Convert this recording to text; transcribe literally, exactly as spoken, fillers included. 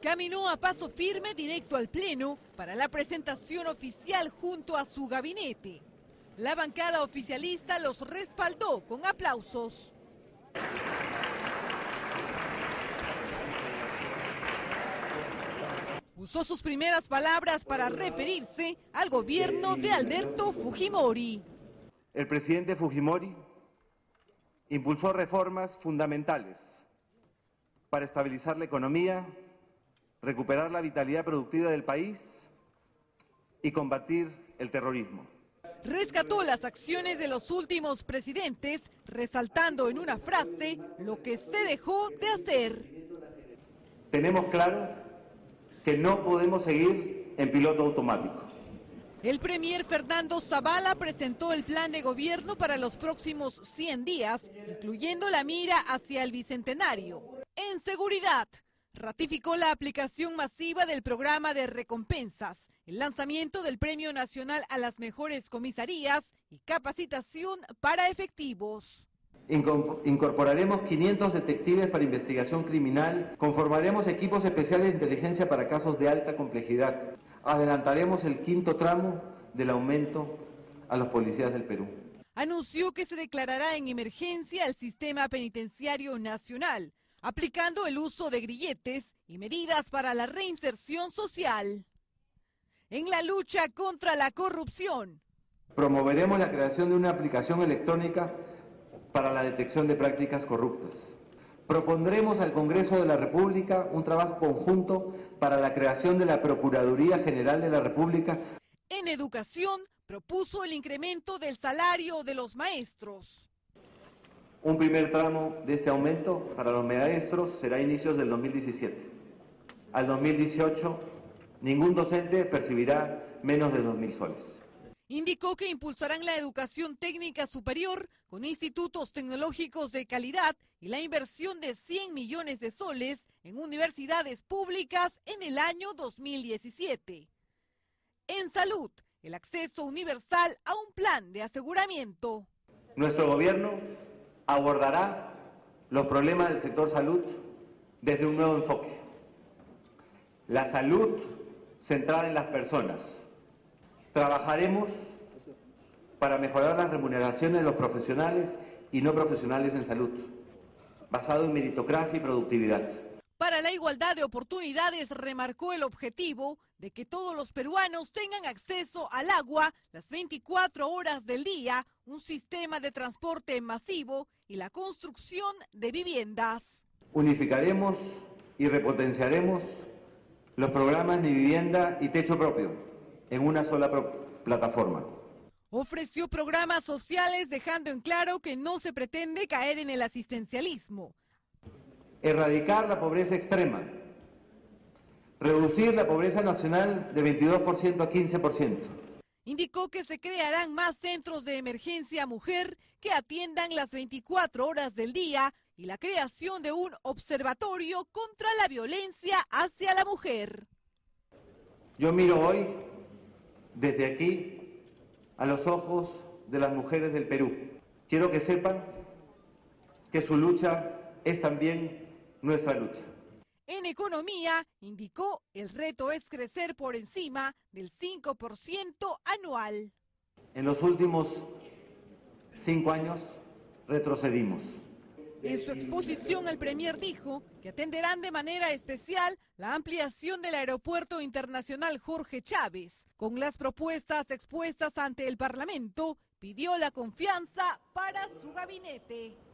Caminó a paso firme directo al Pleno para la presentación oficial junto a su gabinete. La bancada oficialista los respaldó con aplausos. Usó sus primeras palabras para referirse al gobierno de Alberto Fujimori. El presidente Fujimori impulsó reformas fundamentales para estabilizar la economía, recuperar la vitalidad productiva del país y combatir el terrorismo. Rescató las acciones de los últimos presidentes, resaltando en una frase lo que se dejó de hacer. Tenemos claro que no podemos seguir en piloto automático. El premier Fernando Zavala presentó el plan de gobierno para los próximos cien días, incluyendo la mira hacia el bicentenario. En seguridad, ratificó la aplicación masiva del programa de recompensas, el lanzamiento del Premio Nacional a las Mejores Comisarías y capacitación para efectivos. Incorporaremos quinientos detectives para investigación criminal, conformaremos equipos especiales de inteligencia para casos de alta complejidad, adelantaremos el quinto tramo del aumento a los policías del Perú. Anunció que se declarará en emergencia el sistema penitenciario nacional, aplicando el uso de grilletes y medidas para la reinserción social. En la lucha contra la corrupción, promoveremos la creación de una aplicación electrónica para la detección de prácticas corruptas. Propondremos al Congreso de la República un trabajo conjunto para la creación de la Procuraduría General de la República. En educación, propuso el incremento del salario de los maestros. Un primer tramo de este aumento para los maestros será a inicios del dos mil diecisiete. Al dos mil dieciocho, ningún docente percibirá menos de dos mil soles. Indicó que impulsarán la educación técnica superior con institutos tecnológicos de calidad y la inversión de cien millones de soles en universidades públicas en el año dos mil diecisiete. En salud, el acceso universal a un plan de aseguramiento. Nuestro gobierno abordará los problemas del sector salud desde un nuevo enfoque. La salud centrada en las personas. Trabajaremos para mejorar las remuneraciones de los profesionales y no profesionales en salud, basado en meritocracia y productividad. Para la igualdad de oportunidades, remarcó el objetivo de que todos los peruanos tengan acceso al agua las veinticuatro horas del día, un sistema de transporte masivo y la construcción de viviendas. Unificaremos y repotenciaremos los programas de vivienda y techo propio en una sola plataforma. Ofreció programas sociales dejando en claro que no se pretende caer en el asistencialismo. Erradicar la pobreza extrema, reducir la pobreza nacional de veintidós por ciento a quince por ciento. Indicó que se crearán más centros de emergencia mujer que atiendan las veinticuatro horas del día y la creación de un observatorio contra la violencia hacia la mujer. Yo miro hoy desde aquí a los ojos de las mujeres del Perú. Quiero que sepan que su lucha es también nuestra lucha. En economía, indicó, el reto es crecer por encima del cinco por ciento anual. En los últimos cinco años retrocedimos. En su exposición, el premier dijo que atenderán de manera especial la ampliación del Aeropuerto Internacional Jorge Chávez. Con las propuestas expuestas ante el Parlamento, pidió la confianza para su gabinete.